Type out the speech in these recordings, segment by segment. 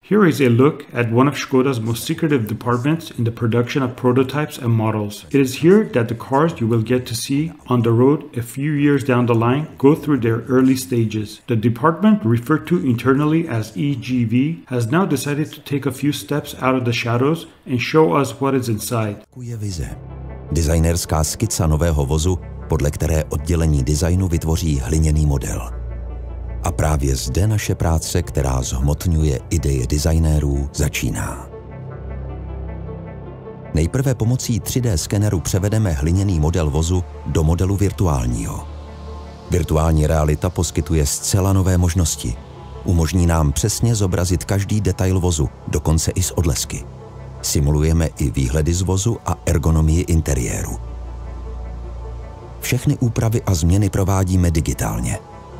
Here is a look at one of Škoda's most secretive departments in the production of prototypes and models. It is here that the cars you will get to see on the road a few years down the line go through their early stages. The department, referred to internally as EGV, has now decided to take a few steps out of the shadows and show us what is inside. Je vize. Designerská skica nového vozu, podle které oddělení designu vytvoří hliněný model. A právě zde naše práce, která zhmotňuje ideje designérů, začíná. Nejprve pomocí 3D skeneru převedeme hliněný model vozu do modelu virtuálního. Virtuální realita poskytuje zcela nové možnosti. Umožní nám přesně zobrazit každý detail vozu, dokonce i s odlesky. Simulujeme i výhledy z vozu a ergonomii interiéru. Všechny úpravy a změny provádíme digitálně.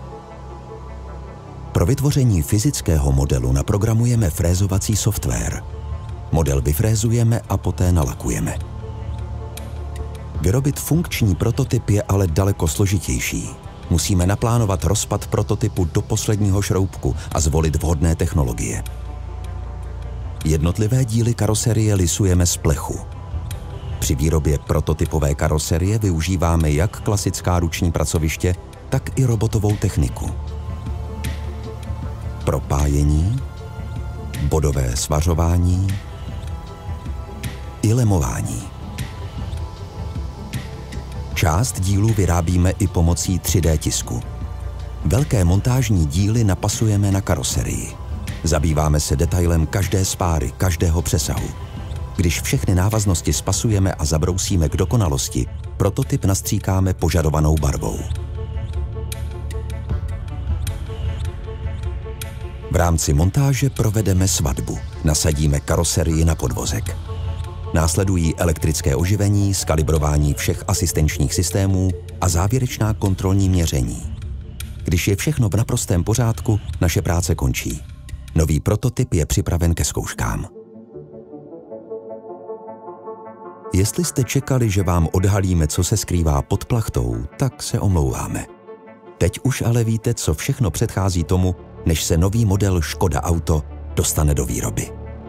Pro vytvoření fyzického modelu naprogramujeme frézovací software. Model vyfrézujeme a poté nalakujeme. Vyrobit funkční prototyp je ale daleko složitější. Musíme naplánovat rozpad prototypu do posledního šroubku a zvolit vhodné technologie. Jednotlivé díly karoserie lisujeme z plechu. Při výrobě prototypové karoserie využíváme jak klasická ruční pracoviště, tak i robotovou techniku. Propájení, bodové svařování i lemování. Část dílů vyrábíme i pomocí 3D tisku. Velké montážní díly napasujeme na karoserii. Zabýváme se detailem každé spáry, každého přesahu. Když všechny návaznosti spasujeme a zabrousíme k dokonalosti, prototyp nastříkáme požadovanou barvou. V rámci montáže provedeme svatbu, nasadíme karoserii na podvozek. Následují elektrické oživení, skalibrování všech asistenčních systémů a závěrečná kontrolní měření. Když je všechno v naprostém pořádku, naše práce končí. Nový prototyp je připraven ke zkouškám. Jestli jste čekali, že vám odhalíme, co se skrývá pod plachtou, tak se omlouváme. Teď už ale víte, co všechno předchází tomu, než se nový model Škoda Auto dostane do výroby.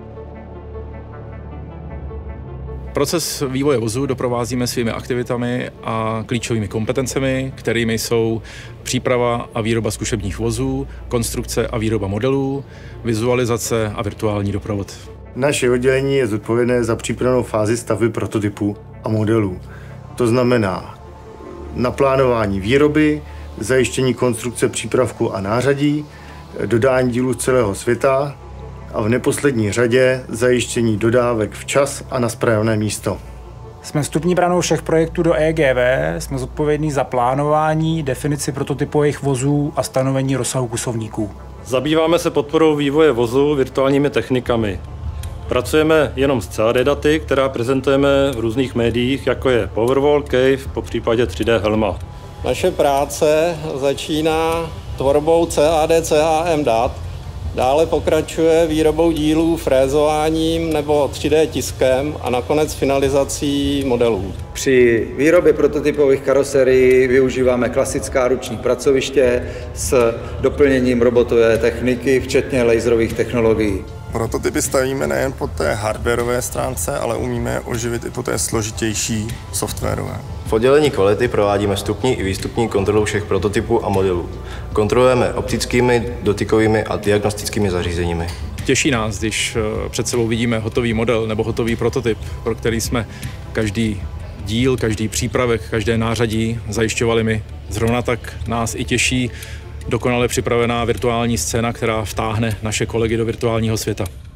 Proces vývoje vozu doprovázíme svými aktivitami a klíčovými kompetencemi, kterými jsou příprava a výroba zkušebních vozů, konstrukce a výroba modelů, vizualizace a virtuální doprovod. Naše oddělení je zodpovědné za přípravnou fázi stavby prototypů a modelů. To znamená naplánování výroby, zajištění konstrukce přípravku a nářadí, dodání dílů z celého světa a v neposlední řadě zajištění dodávek včas a na správné místo. Jsme vstupní branou všech projektů do EGV, jsme zodpovědní za plánování, definici prototypových vozů a stanovení rozsahu kusovníků. Zabýváme se podporou vývoje vozu virtuálními technikami. Pracujeme jenom s CAD daty, která prezentujeme v různých médiích, jako je Powerwall, Cave, popřípadě 3D helma. Naše práce začíná tvorbou CAD, CAM dat, dále pokračuje výrobou dílů frézováním nebo 3D tiskem a nakonec finalizací modelů. Při výrobě prototypových karoserií využíváme klasická ruční pracoviště s doplněním robotové techniky, včetně laserových technologií. Prototypy stavíme nejen po té hardwareové stránce, ale umíme je oživit i po té složitější softwarové. V oddělení kvality provádíme vstupní i výstupní kontrolu všech prototypů a modelů. Kontrolujeme optickými, dotykovými a diagnostickými zařízeními. Těší nás, když před sebou vidíme hotový model nebo hotový prototyp, pro který jsme každý díl, každý přípravek, každé nářadí zajišťovali my. Zrovna tak nás i těší dokonale připravená virtuální scéna, která vtáhne naše kolegy do virtuálního světa.